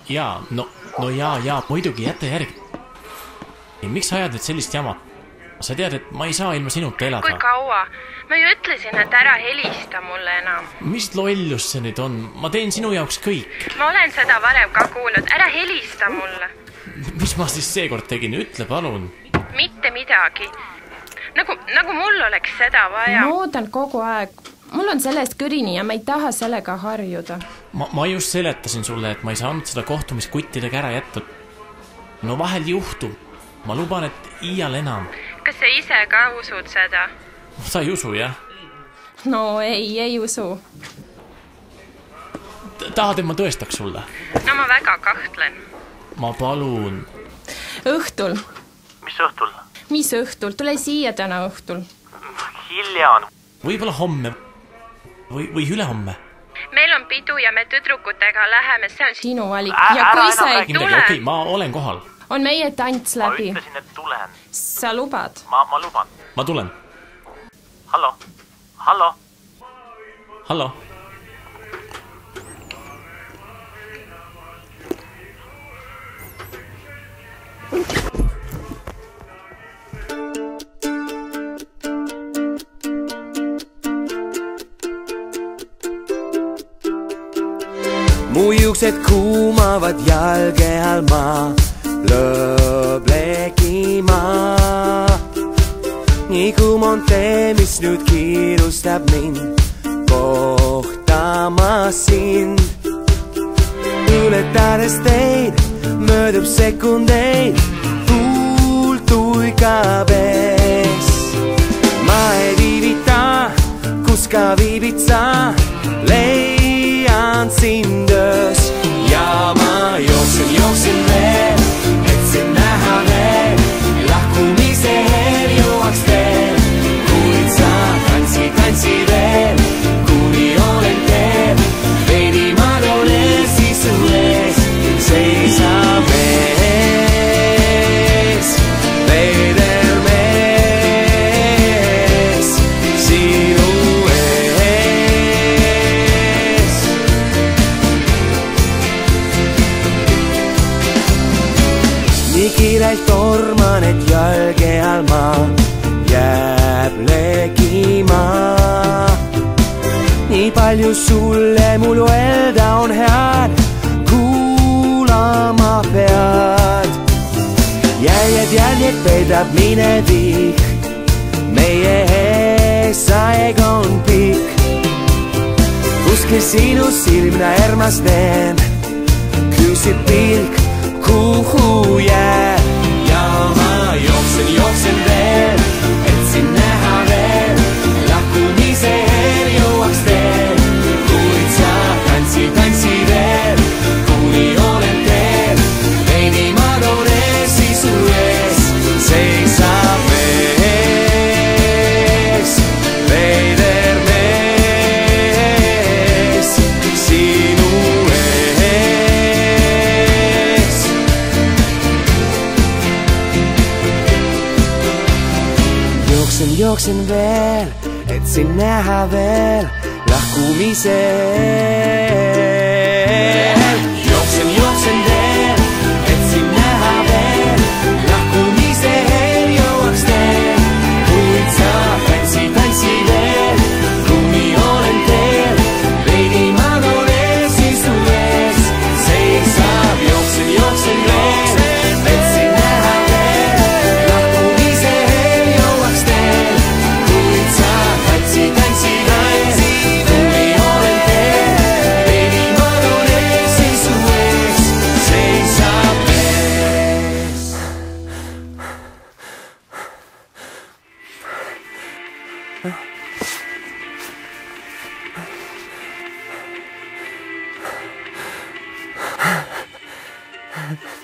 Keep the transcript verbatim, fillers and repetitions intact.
Jaa, no, no jaa, jaa, muidugi jäta järgi. Miks sa ajad nüüd sellist jama? Sa tead, et ma ei saa ilma sinuta elada. Kui kaua? Ma ju ütlesin, et ära helista mulle enam. Mis lollus see nüüd on? Ma teen sinu jaoks kõik. Ma olen seda varem ka kuulnud. Ära helista mulle. Mis ma siis seekord tegin? Ütle palun. Mitte midagi. Nagu, nagu mul oleks seda vaja. Ma ootan kogu aeg. Mul on sellest kõrini ja ma ei taha sellega harjuda. Ma, ma just seletasin sulle, et ma ei saanud seda kohtumist kuttidega ära jätta. No vahel juhtub. Ma luban, et iial enam. Kas sa ise ka usud seda? Sa ei usu, jah? No ei, ei usu. Tahad, et ma tõestaks sulle? No ma väga kahtlen. Ma palun. Õhtul. Mis õhtul? Mis õhtul? Tule siia täna õhtul. Hilja on. Võib-olla homme. Või, või ülehomme. Meil on pidu ja me tüdrukutega läheme. See on sinu valik. Ä- Ja ära kui enam sa ei räägi tule, Okei, okay, ma olen kohal. on meie tants Ma läbi. ütlesin, et tulen. Sa lubad? Ma, ma luban. Ma tulen. Hallo? Hallo? Hallo? Mu juuksed kuumavad jalge all ma lõblegima. Nii kuum on tee, mis nüüd kiirustab mind kohtama sind. Ületades teid möödub sekundeid tuul tuikab ees. Ma ei viivita, kus ka viibid sa, leian sind öös. Ja ma jooksen, jooksen veel, et sind näha veel. Lahkumise heel jõuaks veel, kuid sa tantsi, tantsi veel, kuni olen teel. Veidi ma toon siis su ees, seisab mees, veider mees, sinu ees. Nii kiirelt torman, et jalge all ma jääb legima. Nii palju sulle mul öelda on head, kuulama pead. Jäljed, jäljed veedab minevik, meie ees aeg on pikk. Kuskil sinu silmna ermasteen, küsib pilk, kuhu jääb. Ja ma jooksen, jooksen veel, et sind näha veel. Lahkumise heel jõuaks teel, kuid sa tantsi, tantsi veel, kuni olen teel. Veidi ma toon siis su ees, seisab mees, veider mees, sinu ees. Jooksen, jooksen veel, et sind näha veel, lahkumise eel. Jooksen, jooksen veel, et sind näha veel, lahkumise eel jõuaks teel. Kuid sa tantsi, tantsi veel, kuni olen teel. Veidi ma toon siis su ees, seisab. Jooksen, jooksen veel, et sind näha veel, lahkumise eel jõuaks teel. Kuid sa tantsi, tantsi veel, kuni olen teel. Veidi ma toon siis su ees, seisab mees. Huh?